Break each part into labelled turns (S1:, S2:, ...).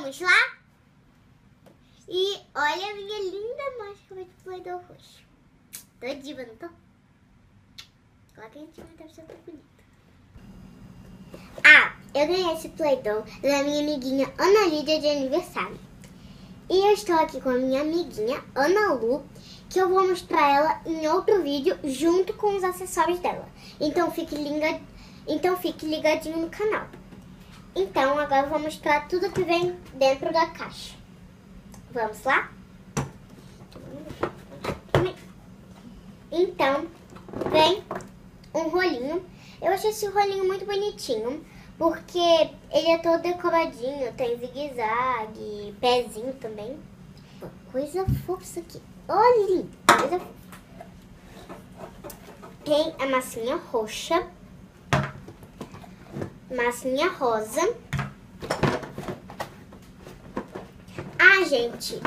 S1: Vamos lá? E olha a minha linda máscara de Play-Doh roxo. Tô diva, não tô? Coloca em cima, deve ser tão bonita. Ah, eu ganhei esse Play-Doh da minha amiguinha Ana Lídia de aniversário. E eu estou aqui com a minha amiguinha Ana Lu, que eu vou mostrar ela em outro vídeo junto com os acessórios dela. Então fique ligadinho no canal. Então agora eu vou mostrar tudo que vem dentro da caixa. Vamos lá? Então vem um rolinho. Eu achei esse rolinho muito bonitinho, porque ele é todo decoradinho, tem zigue-zague, pezinho também. Coisa fofa isso aqui. Olha, coisa fofa. Tem a massinha roxa, massinha rosa. Gente,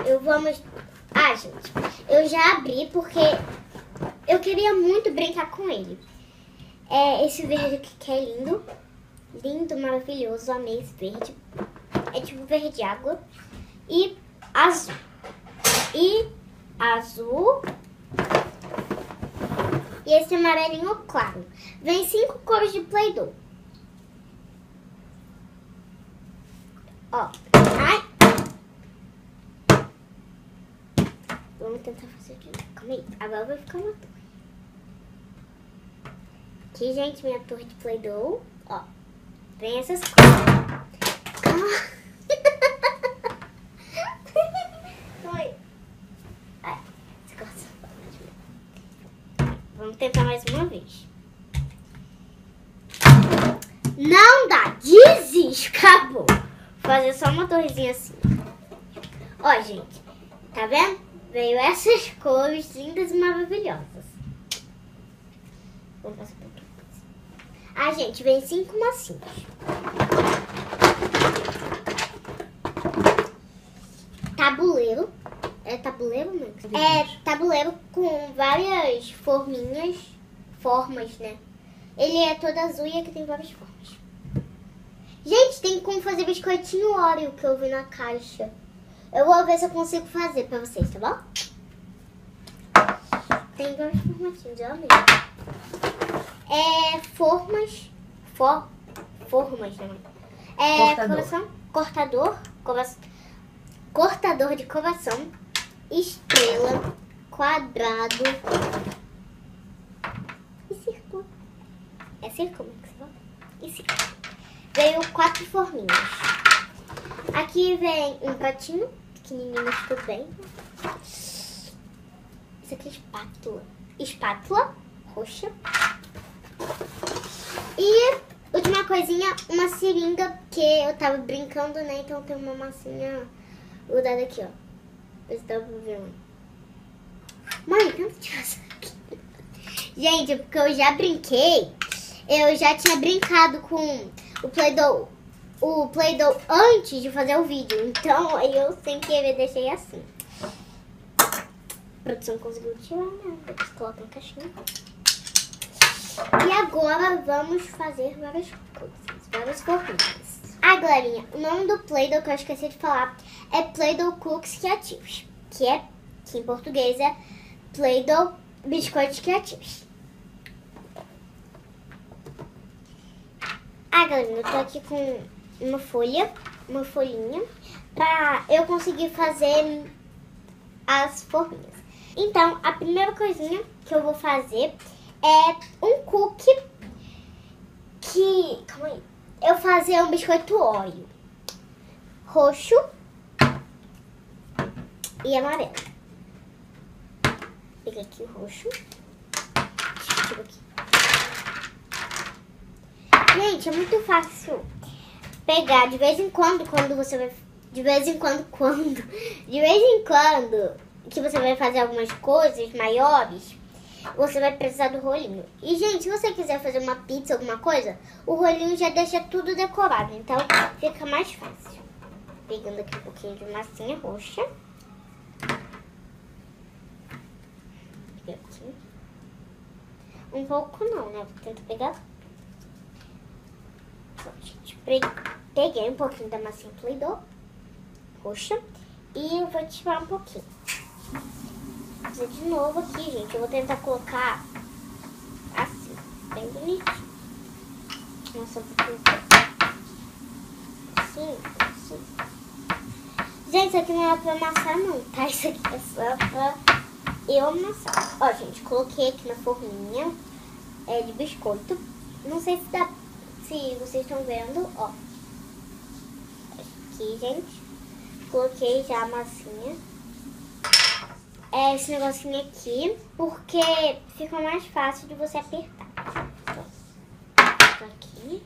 S1: eu já abri porque eu queria muito brincar com ele. É esse verde aqui que é lindo. Lindo, maravilhoso, amei esse verde. É tipo verde água. E azul. E esse amarelinho claro. Vem 5 cores de Play-Doh. Ó. Ai. Vamos tentar fazer aqui. Calma aí. Agora vai ficar uma torre. Aqui, gente, minha torre de Play-Doh. Ó. Vem essas coisas. Oi. Ai, vamos tentar mais uma vez. Não dá. Desiste. Acabou. Vou fazer só uma torrezinha assim. Ó, gente. Tá vendo? Veio essas cores lindas e maravilhosas. Vamos passar um pouquinho. Gente, vem 5 massinhas. Tabuleiro. É tabuleiro, né? É tabuleiro com várias formas, né? Ele é todo azul e aqui tem várias formas. Gente, tem como fazer biscoitinho Oreo que eu vi na caixa. Eu vou ver se eu consigo fazer pra vocês, tá bom? Tem vários formatinhos, olha mesmo. Formas, né? Cortador de coração, estrela, quadrado e círculo. É círculo que você fala? E círculo. Veio 4 forminhas. Aqui vem um pratinho pequenininho, mas tudo bem. Isso aqui é espátula roxa. E última coisinha, uma seringa que eu tava brincando, né? Então tem uma massinha grudada aqui, ó. Vocês estão vendo? Mãe, tenta tirar isso aqui. Gente, porque eu já brinquei. Eu já tinha brincado com o Play-Doh antes de fazer o vídeo. Então, aí eu sem querer deixei assim. A produção conseguiu tirar, né? Depois coloca na caixinha. E agora vamos fazer várias coisas, várias forminhas. Galerinha, o nome do Play-Doh que eu esqueci de falar é Play-Doh Cookies Criativos, que em português é Play-Doh Biscoitos Criativos. Galerinha, eu tô aqui com uma folhinha, pra eu conseguir fazer as forminhas. Então, a primeira coisinha que eu vou fazer é um cookie calma aí. Eu fazer um biscoito Oreo roxo e amarelo. Pega aqui o roxo. Tira aqui. Gente, é muito fácil pegar de vez em quando que você vai fazer algumas coisas maiores, você vai precisar do rolinho. E, gente, se você quiser fazer uma pizza, alguma coisa, o rolinho já deixa tudo decorado. Então, fica mais fácil. Pegando aqui um pouquinho de massinha roxa. Aqui. Um pouco não, né? Vou tentar pegar. Pronto, gente. Peguei um pouquinho da massinha Play-Doh. roxa. E eu vou tirar um pouquinho. Vou fazer de novo aqui, gente. Eu vou tentar colocar assim, bem bonitinho. Nossa, eu vou colocar assim, assim. Gente, isso aqui não é pra amassar não, tá? Isso aqui é só pra eu amassar. Ó, gente, coloquei aqui na forminha de biscoito. Não sei se vocês estão vendo, ó. Aqui, gente. Coloquei já a massinha. Esse negocinho aqui, porque fica mais fácil de você apertar. Então, aqui.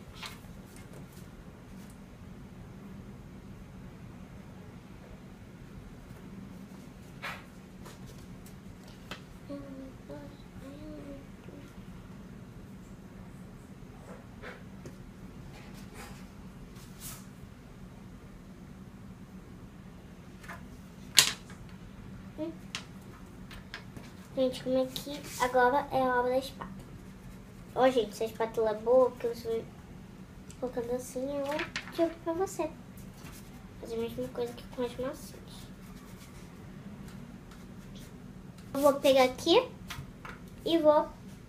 S1: Gente, como é que agora é a hora da espátula. Ó, gente, se a espátula é boa, porque você vai colocando assim, eu tiro pra você. Fazer a mesma coisa que com as massinhas. Eu vou pegar aqui e vou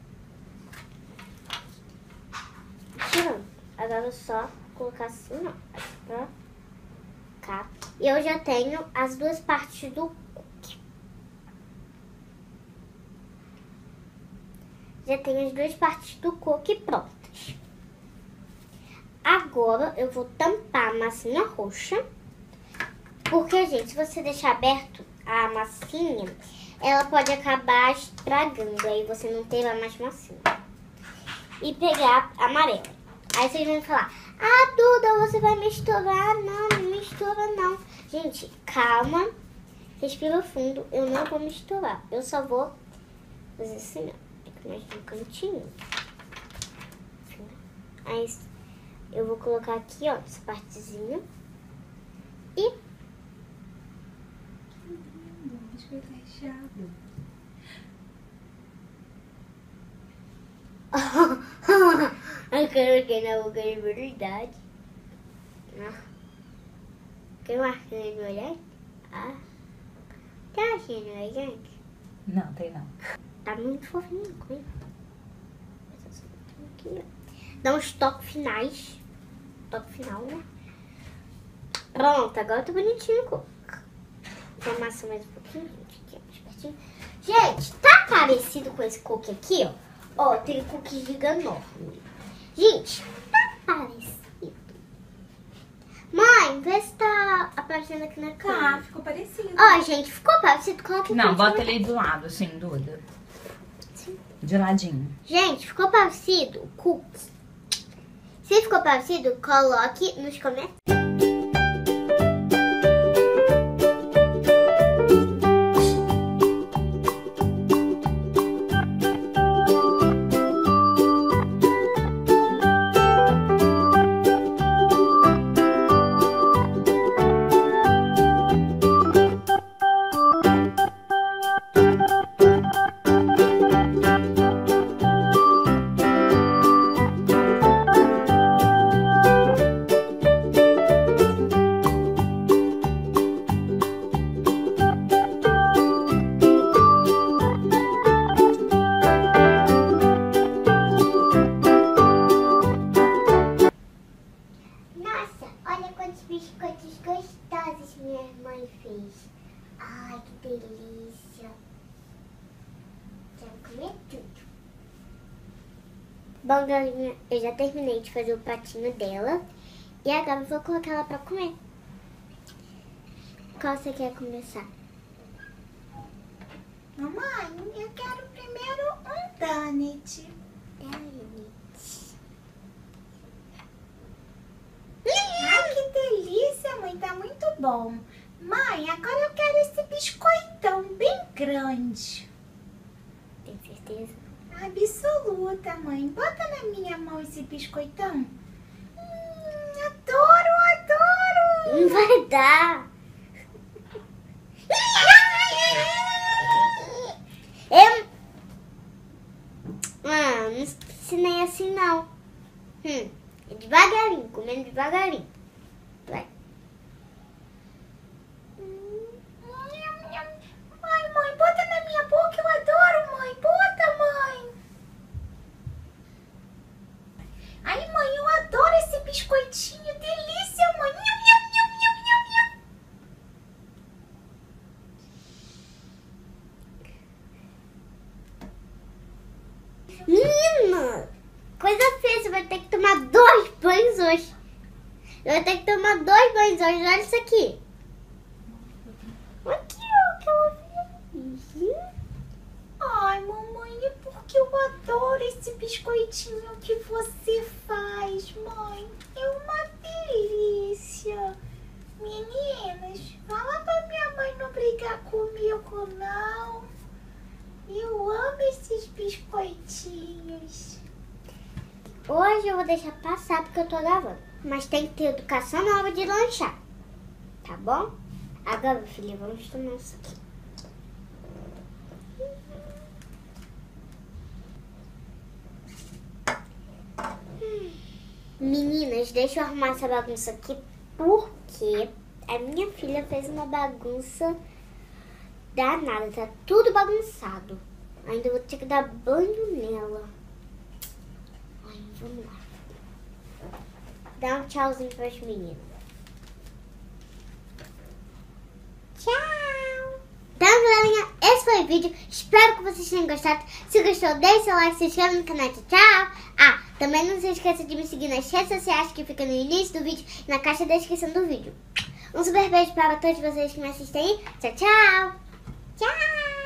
S1: tirando. Agora é só colocar assim, ó, aqui pra cá. E eu já tenho as duas partes do Já tenho as duas partes do cookie prontas. Agora eu vou tampar a massinha roxa. Porque, gente, se você deixar aberto a massinha, ela pode acabar estragando. Aí você não terá mais massinha. E pegar a amarela. Aí vocês vão falar, ah, Duda, você vai misturar? Não, não mistura não. Gente, calma. Respira fundo. Eu não vou misturar. Eu só vou fazer assim, ó. Mais no cantinho. Aí eu vou colocar aqui, ó, essa partezinha. E...
S2: biscoito recheado.
S1: Eu coloquei na boca de verdade. Tem marquinha no olhar? Ah. Tá achando aí, gente?
S2: Não, tem não.
S1: Tá muito fofinho, coisa. Dá uns toques finais. Toque final, né? Pronto, agora tá bonitinho. Vou amassar mais um pouquinho, gente. Aqui, mais pertinho. Gente, tá parecido com esse cookie aqui, ó. Ó, tem cookie giganorme. Gente, tá parecido. Mãe, vê se tá aparecendo aqui na câmera.
S2: Tá, ficou parecido.
S1: Ó, gente, ficou parecido. Coloca aqui.
S2: Não, bota ele do lado, assim, Duda. De ladinho.
S1: Gente, ficou parecido o cookie? Se ficou parecido, coloque nos comentários. Biscoitos gostosos minha mãe fez. Ai, que delícia. Quero comer tudo. Bom, galerinha, eu já terminei de fazer o pratinho dela. E agora eu vou colocar ela pra comer. Qual você quer começar?
S3: Mamãe, eu quero primeiro um donut. Ai, que delícia, mãe. Tá muito bom. Mãe, agora eu quero esse biscoitão bem grande.
S1: Tem certeza?
S3: Absoluta, mãe. Bota na minha mão esse biscoitão. Adoro, adoro.
S1: Não vai dar. Não ensinei assim não. É devagarinho, comendo devagarinho. Vai. olha isso aqui. Aqui, ó, que ela fez.
S3: Ai, mamãe, é porque eu adoro esse biscoitinho que você faz, mãe. É uma delícia. Meninas, fala pra minha mãe não brigar comigo, não. Eu amo esses biscoitinhos.
S1: Hoje eu vou deixar passar porque eu tô gravando. Mas tem que ter educação na hora de lanchar. Tá bom? Agora, filha, vamos tomar isso aqui. Meninas, deixa eu arrumar essa bagunça aqui porque a minha filha fez uma bagunça danada. Tá tudo bagunçado. Ainda vou ter que dar banho nela. Ai, vamos lá. Dá um tchauzinho para as meninas. Tchau! Então, galerinha, esse foi o vídeo. Espero que vocês tenham gostado. Se gostou, deixe seu like, se inscreva no canal. Tchau! Ah, também não se esqueça de me seguir nas redes sociais que fica no início do vídeo e na caixa da descrição do vídeo. Um super beijo para todos vocês que me assistem. Tchau, tchau! Tchau!